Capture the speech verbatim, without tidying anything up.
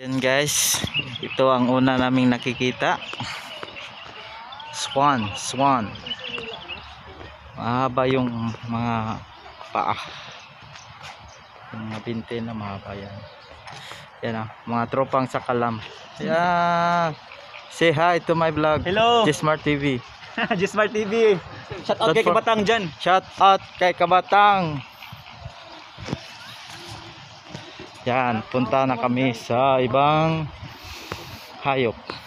Yan guys, ito ang una naming nakikita. Swan, swan. Mahaba yung mga paa. Yung mga binte na mahaba yan. Yan ah, mga tropang sakalam. Yan. Say hi to my vlog. Hello. G-Smart T V. G-Smart T V. Shout out Not kay for- Kabatang dyan. Shout out kay Kabatang. Yan, punta na kami sa ibang hayop.